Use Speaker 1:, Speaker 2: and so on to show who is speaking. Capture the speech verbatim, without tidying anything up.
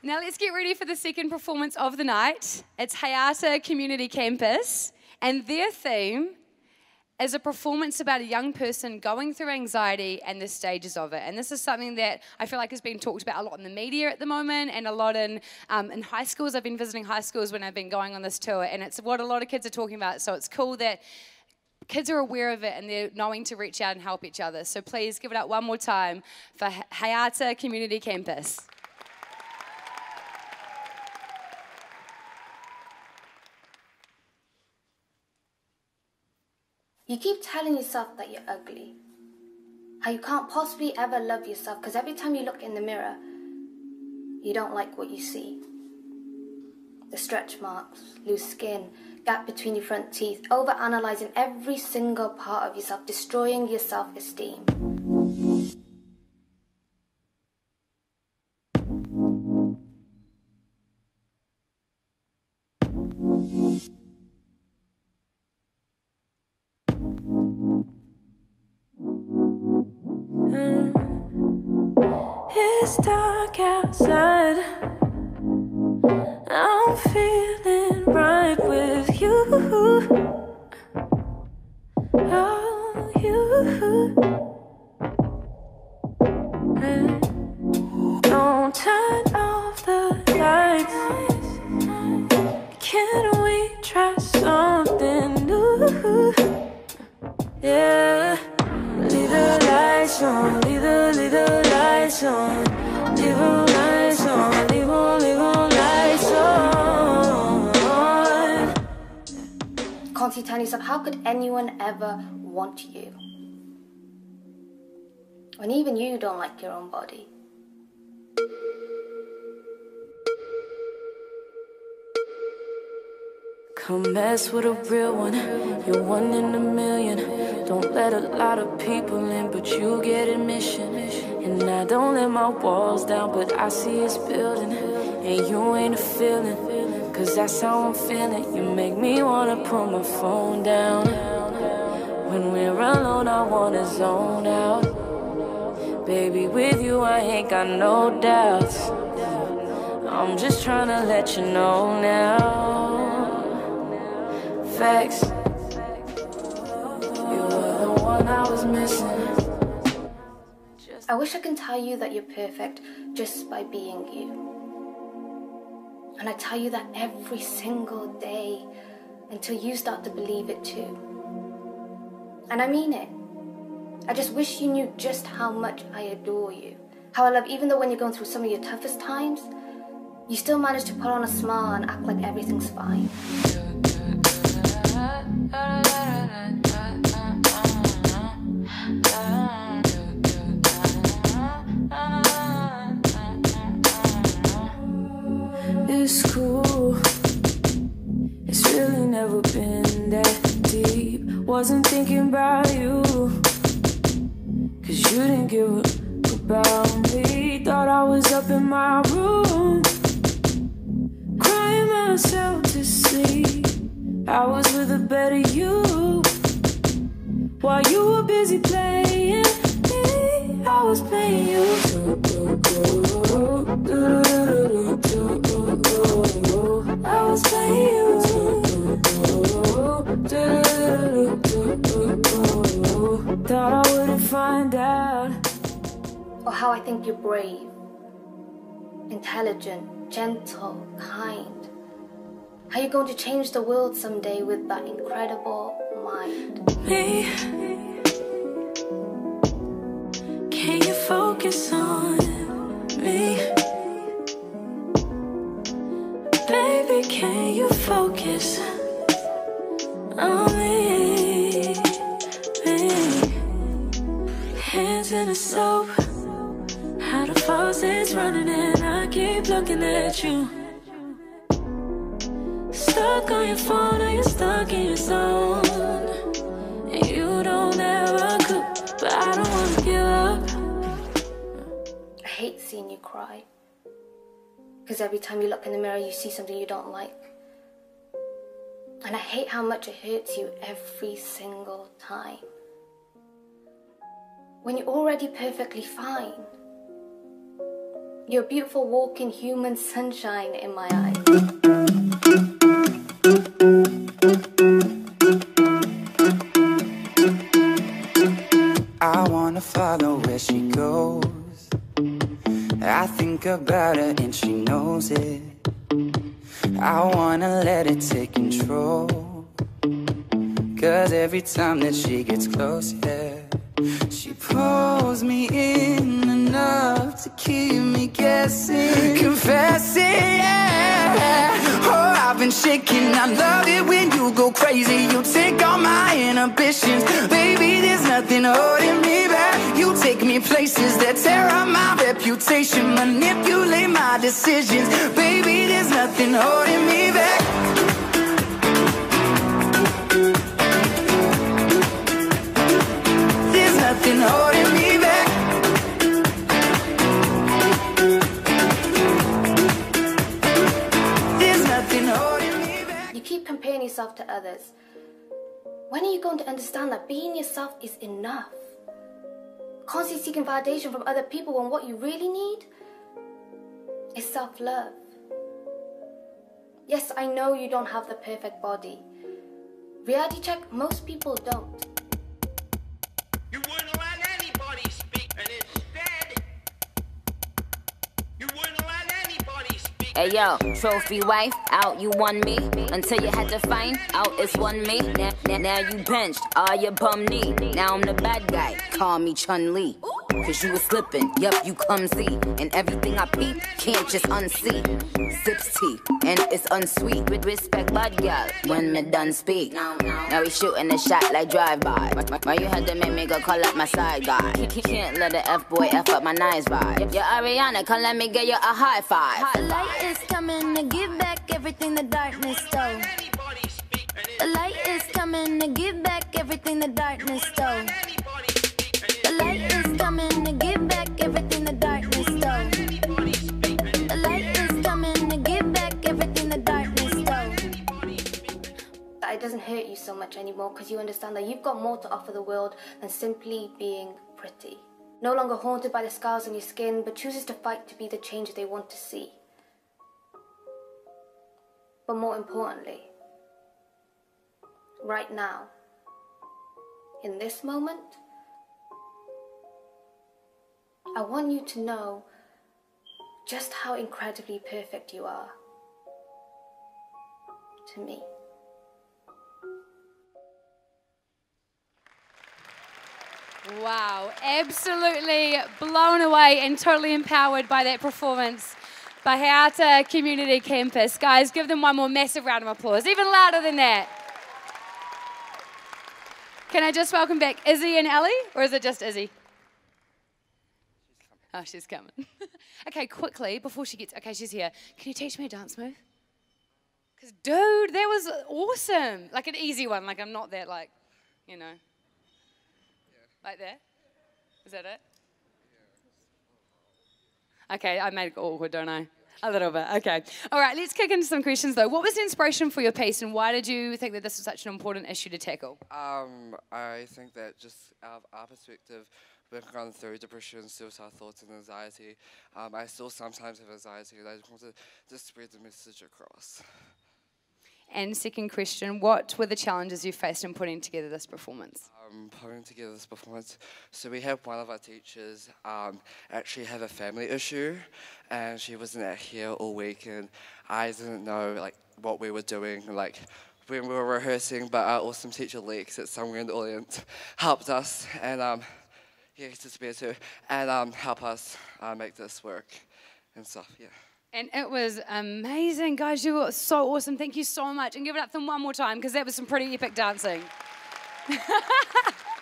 Speaker 1: Now let's get ready for the second performance of the night. It's Haeata Community Campus, and their theme is a performance about a young person going through anxiety and the stages of it. And this is something that I feel like has been talked about a lot in the media at the moment and a lot in, um, in high schools. I've been visiting high schools when I've been going on this tour, and it's what a lot of kids are talking about. So it's cool that kids are aware of it and they're knowing to reach out and help each other. So please give it up one more time for Haeata Community Campus.
Speaker 2: You keep telling yourself that you're ugly, how you can't possibly ever love yourself because every time you look in the mirror, you don't like what you see. The stretch marks, loose skin, gap between your front teeth, over-analyzing every single part of yourself, destroying your self-esteem.
Speaker 3: It's dark outside. I'm feeling right with you. Oh, you. Hey. Don't turn off the lights. Can we try something new? Yeah. Leave the lights on. Leave the, leave the lights on. Leave the lights on. Leave on, leave on lights on.
Speaker 2: Can't you tell yourself, how could anyone ever want you? When even you don't like your own body.
Speaker 3: Come mess with a real one. You're one in a million. Don't let a lot of people in, but you get admission. And I don't let my walls down, but I see it's building. And you ain't a feeling, cause that's how I'm feeling. You make me wanna put my phone down. When we're alone, I wanna zone out. Baby, with you, I ain't got no doubts. I'm just tryna let you know now. Facts. You were the one I was missing.
Speaker 2: I wish I can tell you that you're perfect just by being you. And I tell you that every single day until you start to believe it too. And I mean it. I just wish you knew just how much I adore you. How I love, even though when you're going through some of your toughest times, you still manage to put on a smile and act like everything's fine.
Speaker 3: It's cool. It's really never been that deep. Wasn't thinking about you, cause you didn't give a about me. Thought I was up in my room, crying myself to sleep. I was with a better you, while you were busy playing me. I was playing you. I was playing you. Thought I wouldn't find out.
Speaker 2: Or how I think you're brave, intelligent, gentle, kind. How you're going to change the world someday with that incredible mind.
Speaker 3: Me, can you focus on me? Baby, can you focus on me? Me. Hands in the soap, how the faucet's running and I keep looking at you. Stuck on your phone or you're stuck in your zone. And you don't ever cook, but I don't wanna give up.
Speaker 2: I hate seeing you cry. Because every time you look in the mirror, you see something you don't like. And I hate how much it hurts you every single time. When you're already perfectly fine. You're a beautiful walking human sunshine in my eyes.
Speaker 4: I wanna follow where she goes. I think about her and she knows it. I wanna let it take control. Cause every time that she gets close, yeah, she pulls me in enough to keep me guessing. Confessing, yeah. Oh, I've been shaking. I love it when you go crazy. You take all my inhibitions. Baby, there's nothing holding me back. You take me places that tear up my reputation, manipulate my decisions. Baby, there's nothing holding me back. There's nothing holding me back. There's nothing holding me back.
Speaker 2: You keep comparing yourself to others. When are you going to understand that being yourself is enough? Constantly seeking validation from other people when what you really need is self-love. Yes, I know you don't have the perfect body. Reality check, most people don't.
Speaker 5: You wouldn't let anybody speak, and instead, you wouldn't let anybody speak.
Speaker 6: Hey yo, trophy wife, out you won me. Until you had to find out it's one me. Now, now, now you benched, all your bum knee. Now I'm the bad guy, call me Chun-Li. Cause you was slipping, yup, you clumsy. And everything I peep, can't just unsee. Sips tea, and it's unsweet. With respect, bad girl, when me done speak. Now we shooting a shot like drive-by. Why you had to make me go call up my side guy? Can't let the F-boy F up my nice vibe. Yo, Ariana, come let me get you a high five.
Speaker 3: The light is coming to give back everything the darkness stole. The light is coming to give back everything the darkness stole. The light is coming to give back everything the darkness stole. The light is coming to give back everything the darkness stole.
Speaker 2: That it doesn't hurt you so much anymore because you understand that you've got more to offer the world than simply being pretty. No longer haunted by the scars on your skin, but chooses to fight to be the change they want to see. But more importantly, right now, in this moment, I want you to know just how incredibly perfect you are to me.
Speaker 1: Wow, absolutely blown away and totally empowered by that performance by Haeata Community Campus. Guys, give them one more massive round of applause, even louder than that. Can I just welcome back Izzy and Ellie, or is it just Izzy? Oh, she's coming. Okay, quickly, before she gets, okay, she's here. Can you teach me a dance move? Because, dude, that was awesome. Like an easy one, like I'm not that, like, you know. Yeah. Like that? Is that it? Yeah. Okay, I made it awkward, don't I? A little bit, okay. All right, let's kick into some questions, though. What was the inspiration for your piece, and why did you think that this was such an important issue to tackle?
Speaker 7: Um, I think that just out of our perspective, we've gone through depression, suicidal thoughts, and anxiety. Um, I still sometimes have anxiety, and I just want to just spread the message across.
Speaker 1: And second question, what were the challenges you faced in putting together this performance?
Speaker 7: Um, putting together this performance, so we have one of our teachers um, actually have a family issue, and she wasn't here all week, and I didn't know like what we were doing, like when we were rehearsing, but our awesome teacher Lex, that's somewhere in the audience, helped us, and um, yeah, he's disappeared too, and um, help us uh, make this work and stuff, yeah.
Speaker 1: And it was amazing, guys. You were so awesome. Thank you so much. And give it up for them one more time, because that was some pretty epic dancing.